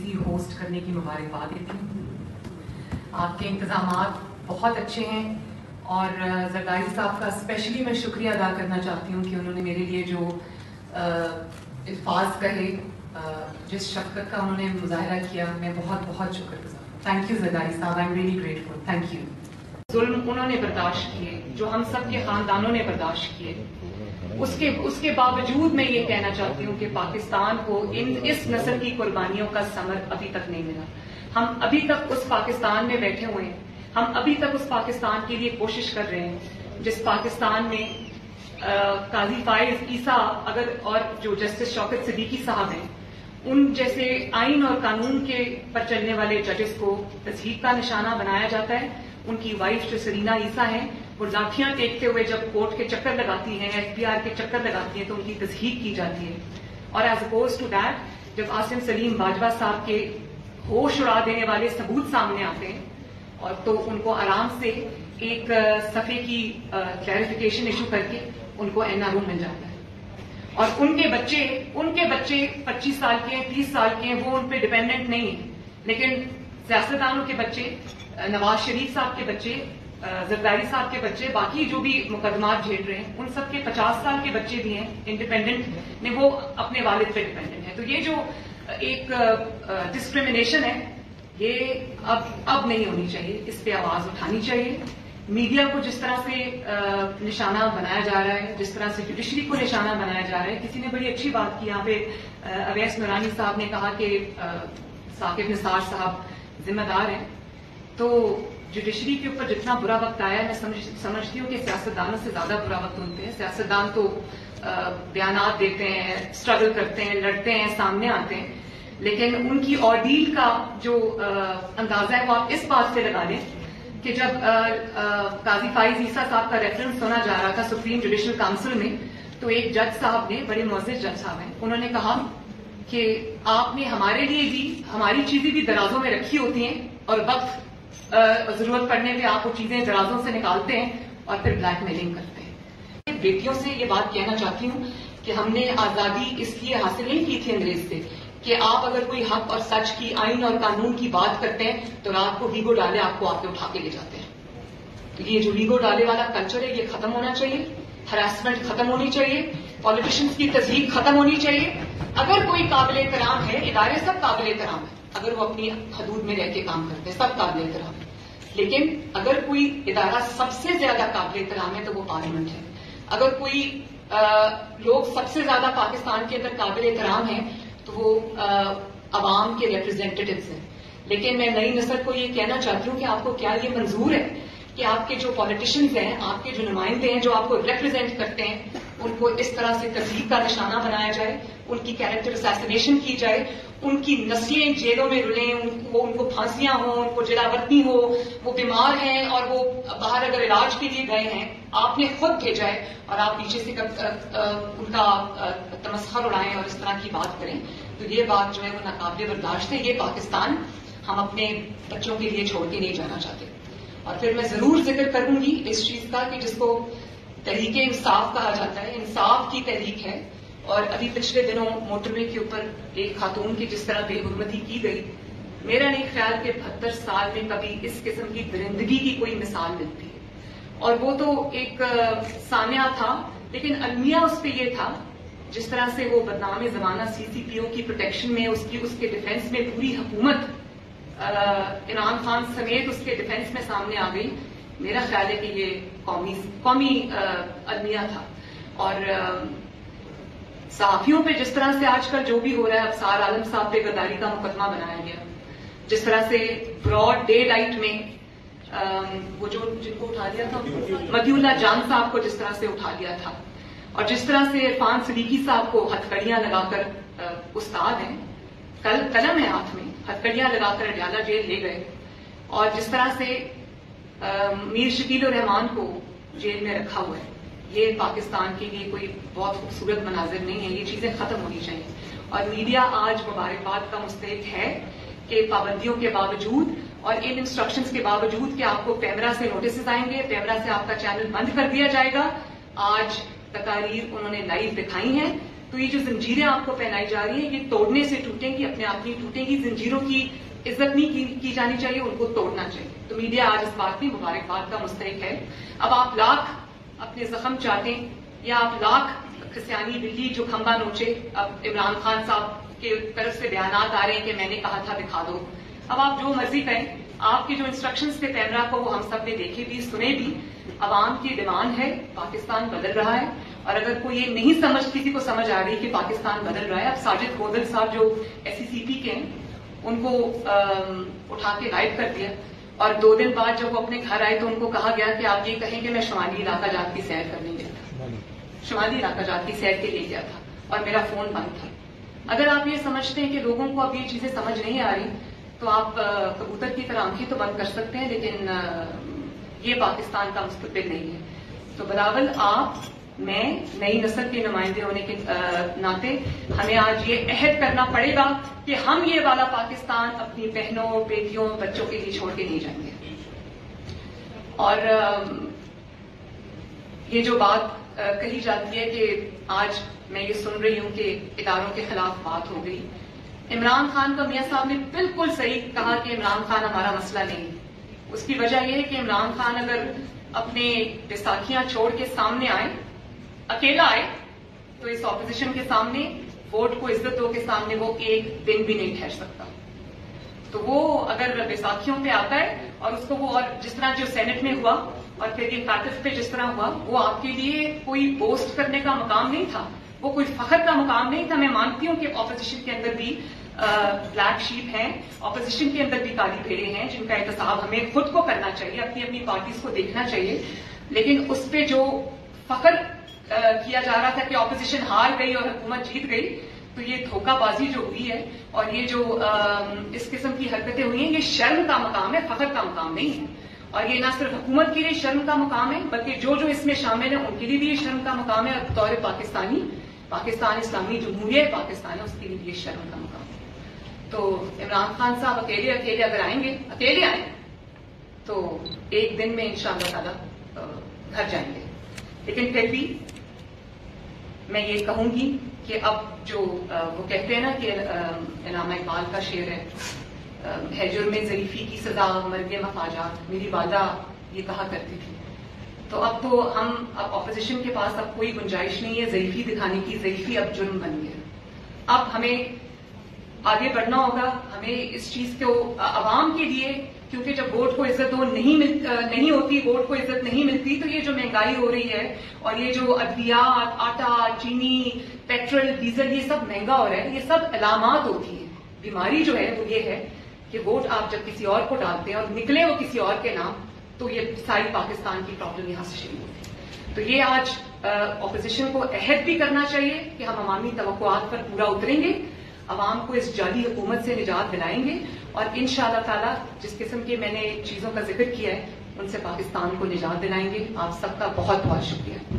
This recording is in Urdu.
جلوسی ہوسٹ کرنے کی مبارکباد دیتی ہوں. آپ کے انتظامات بہت اچھے ہیں اور زرداری صاحب کا اسپیشلی میں شکریہ ادا کرنا چاہتی ہوں کہ انہوں نے میرے لیے جو الفاظ کہے، جس شفقت کا انہوں نے مظاہرہ کیا، میں بہت بہت شکر گزار ہوں. تھینک یو زرداری صاحب، I am really grateful. Thank you. ظلم انہوں نے برداشت کیے جو ہم سب کے خاندانوں نے برداشت کیے، اس کے باوجود میں یہ کہنا چاہتی ہوں کہ پاکستان کو اس نسل کی قربانیوں کا ثمر ابھی تک نہیں ملا. ہم ابھی تک اس پاکستان میں بیٹھے ہوئے ہیں، ہم ابھی تک اس پاکستان کے لیے کوشش کر رہے ہیں جس پاکستان میں قاضی فائز عیسیٰ اور جو جسٹس شوکت صدیقی صاحب ہیں، ان جیسے آئین اور قانون کے پر چلنے والے ججز کو تضحیک کا نشانہ بنایا جاتا ہے. ان کی وائف جو سرینا عیسیٰ ہیں، وہ لاٹھیاں ٹیکتے ہوئے جب کورٹ کے چکر لگاتی ہیں، ایف بی آر کے چکر لگاتی ہیں، تو ان کی تضحیک کی جاتی ہے. اور ایز اپوز ٹو دیٹ جب عاصم سلیم باجوہ صاحب کے ہوش اڑا دینے والے ثبوت سامنے آتے ہیں اور تو ان کو آرام سے ایک صفحے کی کلیریفیکیشن ایشو کر کے ان کو این آر او مل جاتا ہے. اور ان کے بچے 25 سال کے ہیں، 30 سال کے ہیں، وہ ان پہ ڈپینڈنٹ نہیں ہیں. لیکن سیاستدانوں کے بچے، نواز شریف صاحب کے بچے، زرداری صاحب کے بچے، باقی جو بھی مقدمات جھیل رہے ہیں، ان سب کے 50 سال کے بچے بھی ہیں انڈیپینڈنٹ نے، وہ اپنے والد پہ ڈپینڈنٹ ہیں. تو یہ جو ایک ڈسکریمنیشن ہے، یہ اب نہیں ہونی چاہیے. اس پہ آواز اٹھانی چاہیے. میڈیا کو جس طرح سے نشانہ بنایا جا رہا ہے، جس طرح سے جوڈیشری کو نشانہ بنایا جا رہا ہے. کسی نے بڑی اچھی بات کی یہاں پہ، اویس نورانی صاحب نے کہا کہ ثاقب نثار صاحب ذمہ دار ہیں. تو جوڈیشری کے اوپر جتنا برا وقت آیا ہے، میں سمجھتی ہوں کہ سیاستدانوں سے زیادہ برا وقت ان پہ ہے. سیاستدان تو بیانات دیتے ہیں، اسٹرگل کرتے ہیں، لڑتے ہیں، سامنے آتے ہیں، لیکن ان کی آرڈیل کا جو اندازہ ہے وہ آپ اس بات سے لگا لیں کہ جب قاضی فائز عیسیٰ صاحب کا ریفرنس ہونا جا رہا تھا سپریم جوڈیشل کاؤنسل میں، تو ایک جج صاحب نے، بڑے معزز جج صاحب ہیں، انہوں نے کہا کہ آپ نے ہمارے لیے بھی ہماری چیزیں بھی درازوں میں رکھی ہوتی ہیں اور وقت ضرورت پڑنے پہ آپ وہ چیزیں درازوں سے نکالتے ہیں اور پھر بلیک میلنگ کرتے ہیں. بیٹیوں سے یہ بات کہنا چاہتی ہوں کہ ہم نے آزادی اس لیے حاصل نہیں کی تھی انگریز سے کہ آپ اگر کوئی حق اور سچ کی، آئین اور قانون کی بات کرتے ہیں تو رات کو لیگو ڈالے آپ کو آ کے اٹھا کے لے جاتے ہیں. تو یہ جو لیگو ڈالے والا کلچر ہے، یہ ختم ہونا چاہیے. ہراسمنٹ ختم ہونی چاہیے. پالیٹیشینز کی تضحیک ختم ہونی چاہیے. اگر کوئی قابل احترام ہے، ادارے سب قابل احترام ہیں اگر وہ اپنی حدود میں رہ کے کام کرتے ہیں، سب قابل احترام ہے. لیکن اگر کوئی ادارہ سب سے زیادہ قابل احترام ہے تو وہ پارلیمنٹ ہے. اگر کوئی لوگ سب سے زیادہ پاکستان کے اندر قابل احترام ہیں تو وہ عوام کے ریپرزینٹیٹیوز ہیں. لیکن میں نئی نسل کو یہ کہنا چاہتی ہوں کہ آپ کو کیا یہ منظور ہے کہ آپ کے جو پالیٹیشینز ہیں، آپ کے جو نمائندے ہیں، جو آپ کو ریپرزینٹ کرتے ہیں، ان کو اس طرح سے تضحیک کا نشانہ بنایا جائے، ان کی کیریکٹر اسیسینیشن کی جائے، ان کی نسلیں جیلوں میں رلیں، ان کو پھانسیاں ہوں، ان کو جلاوطنی ہو، وہ بیمار ہیں اور وہ باہر اگر علاج کے لیے گئے ہیں، آپ نے خود بھیجا ہے اور آپ پیچھے سے ان کا تمسخر اڑائیں اور اس طرح کی بات کریں، تو یہ بات جو ہے وہ ناقابل برداشت ہے. یہ پاکستان ہم اپنے بچوں کے لیے چھوڑ کے نہیں جانا چاہتے. اور پھر میں ضرور ذکر کروں گی اس چیز کا کہ جس کو تحریک انصاف کہا جاتا ہے، انصاف کی تحریک ہے. اور ابھی پچھلے دنوں موٹر وے کے اوپر ایک خاتون کی جس طرح بے حرمتی کی گئی، میرا نہیں خیال کہ 72 سال میں کبھی اس قسم کی درندگی کی کوئی مثال ملتی ہے. اور وہ تو ایک سانحہ تھا، لیکن المیہ اس پہ یہ تھا جس طرح سے وہ بدنام زمانہ سی سی پی او کی پروٹیکشن میں اس کے ڈیفینس میں پوری حکومت عمران خان سمیت اس کے ڈیفینس میں سامنے آ گئی. میرا خیال ہے کہ یہ قومی المیہ تھا. اور صحافیوں پہ جس طرح سے آج کل جو بھی ہو رہا ہے، ابصار عالم صاحب پہ غداری کا مقدمہ بنایا گیا، جس طرح سے براڈ ڈے لائٹ میں وہ جن کو اٹھا لیا تھا، مدی اللہ جان صاحب کو جس طرح سے اٹھا لیا تھا، اور جس طرح سے عرفان صدیقی صاحب کو ہتھکڑیاں لگا کر، استاد ہیں، قلم ہے ہاتھ میں، ہتھکڑیاں لگا کر اڈیالہ جیل لے گئے، اور جس طرح سے میر شکیل الرحمان کو جیل میں رکھا ہوا ہے. یہ پاکستان کے لیے کوئی بہت خوبصورت مناظر نہیں ہے. یہ چیزیں ختم ہونی چاہیے. اور میڈیا آج مبارکباد کا مستحق ہے کہ پابندیوں کے باوجود اور ان انسٹرکشنز کے باوجود کہ آپ کو پیمرا سے نوٹسز آئیں گے، پیمرا سے آپ کا چینل بند کر دیا جائے گا، آج تقاریر انہوں نے لائیو دکھائی ہیں. تو یہ جو زنجیریں آپ کو پہنائی جا رہی ہیں یہ توڑنے سے ٹوٹیں گی، اپنے آپ نہیں ٹوٹیں گی. زنجیروں کی عزت نہیں کی جانی چاہیے، ان کو توڑنا چاہیے. تو میڈیا آج اس بات میں مبارکباد کا مستحق ہے. اب آپ لاکھ اپنے زخم چاٹیں یا آپ لاکھ کھسیانی بلی جو کھمبا نوچے. اب عمران خان صاحب کی طرف سے بیانات آ رہے ہیں کہ میں نے کہا تھا دکھا دو. اب آپ جو مرضی کریں، آپ کے جو انسٹرکشنز تھے پیمرا کو وہ ہم سب نے دیکھے بھی سنے بھی. عوام کی ڈیمانڈ ہے، پاکستان بدل رہا ہے. اور اگر کوئی یہ نہیں کسی کو سمجھ آ رہی کہ پاکستان بدل رہا ہے، اب ساجد گودل صاحب جو SCCP کے ہیں ان کو اٹھا کے غائب کر دیا. اور 2 دن بعد جب وہ اپنے گھر آئے تو ان کو کہا گیا کہ آپ یہ کہیں کہ میں شمالی علاقہ جات کی سیر کرنے گیا تھا، شمالی علاقہ جات کی سیر کے لیے گیا تھا اور میرا فون بند تھا. اگر آپ یہ سمجھتے ہیں کہ لوگوں کو اب یہ چیزیں سمجھ نہیں آ رہی تو آپ کبوتر کی طرح آنکھیں تو بند کر سکتے ہیں، لیکن یہ پاکستان کا مستقبل نہیں ہے. تو بلاول آپ، میں، نئی نسل کے نمائندے ہونے کے ناطے ہمیں آج یہ عہد کرنا پڑے گا کہ ہم یہ والا پاکستان اپنی بہنوں، بیٹیوں، بچوں کے لیے چھوڑ کے نہیں جائیں گے. اور یہ جو بات کہی جاتی ہے کہ آج میں یہ سن رہی ہوں کہ اداروں کے خلاف بات ہو گئی. عمران خان کا میاں صاحب نے بالکل صحیح کہا کہ عمران خان ہمارا مسئلہ نہیں. اس کی وجہ یہ ہے کہ عمران خان اگر اپنے بیساکھیاں چھوڑ کے سامنے آئے، اکیلا آئے، تو اس اپوزیشن کے سامنے، ووٹ کو عزت دو کے سامنے وہ ایک دن بھی نہیں ٹھہر سکتا. تو وہ اگر بیساکھیوں پہ آتا ہے اور اس کو وہ، اور جس طرح جو سینٹ میں ہوا اور پھر یہ کاٹف پہ جس طرح ہوا، وہ آپ کے لیے کوئی بوسٹ کرنے کا مقام نہیں تھا، وہ کوئی فخر کا مقام نہیں تھا. میں مانتی ہوں کہ اپوزیشن کے اندر بھی بلیک شیپ ہیں، اپوزیشن کے اندر بھی کالی بھیڑیں ہیں جن کا احتساب ہمیں خود کو کرنا چاہیے، اپنی اپنی پارٹیز کو دیکھنا چاہیے. لیکن اس پہ جو فخر کیا جا رہا تھا کہ اپوزیشن ہار گئی اور حکومت جیت گئی، تو یہ دھوکہ بازی جو ہوئی ہے اور یہ جو اس قسم کی حرکتیں ہوئی ہیں، یہ شرم کا مقام ہے، فخر کا مقام نہیں ہے. اور یہ نہ صرف حکومت کے لیے شرم کا مقام ہے بلکہ جو اس میں شامل ہیں ان کے لیے بھی یہ شرم کا مقام ہے. بطور پاکستانی، پاکستان اسلامی جمہوریہ پاکستان ہے، اس کے لیے بھی یہ شرم کا مقام ہے. تو عمران خان صاحب اکیلے اگر آئیں گے، اکیلے آئیں تو ایک دن میں انشاءاللہ تعالی گھر جائیں گے. لیکن پھر بھی میں یہ کہوں گی کہ اب جو وہ کہتے ہیں نا کہ علامہ اقبال کا شعر ہے جرم ضعیفی کی سزا مرگ مفاجات، میری والدہ یہ کہا کرتی تھی. تو اب تو اب اپوزیشن کے پاس اب کوئی گنجائش نہیں ہے ضعیفی دکھانے کی. ضعیفی اب جرم بن گیا. اب ہمیں آگے بڑھنا ہوگا. ہمیں اس چیز کو عوام کے لیے، کیونکہ جب ووٹ کو عزت نہیں ہوتی، ووٹ کو عزت نہیں ملتی، تو یہ جو مہنگائی ہو رہی ہے اور یہ جو ادویات، آٹا، چینی، پیٹرول، ڈیزل، یہ سب مہنگا ہو رہا ہے، یہ سب علامات ہوتی ہیں. بیماری جو ہے وہ یہ ہے کہ ووٹ آپ جب کسی اور کو ڈالتے ہیں اور نکلے وہ کسی اور کے نام، تو یہ ساری پاکستان کی پرابلم یہاں سے شروع ہوتی ہے. تو یہ آج اپوزیشن کو عہد بھی کرنا چاہیے کہ ہم عوامی توقعات پر پورا اتریں گے، عوام کو اس جعلی حکومت سے نجات دلائیں گے، اور انشاءاللہ تعالی جس قسم کے میں نے چیزوں کا ذکر کیا ہے ان سے پاکستان کو نجات دلائیں گے. آپ سب کا بہت بہت شکریہ.